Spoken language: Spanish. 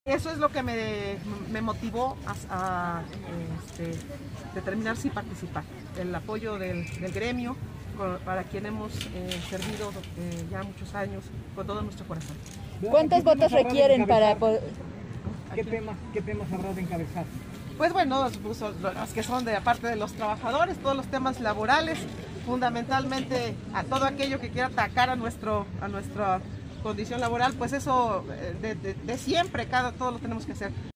Eso es lo que me motivó a determinar si participar. El apoyo del gremio, para quien hemos servido ya muchos años con todo nuestro corazón. ¿Cuántos votos requieren para poder...? ¿Qué temas habrá de encabezar? Pues bueno, los que son de aparte de los trabajadores, todos los temas laborales, fundamentalmente a todo aquello que quiera atacar a nuestra condición laboral, pues eso de siempre, todos lo tenemos que hacer.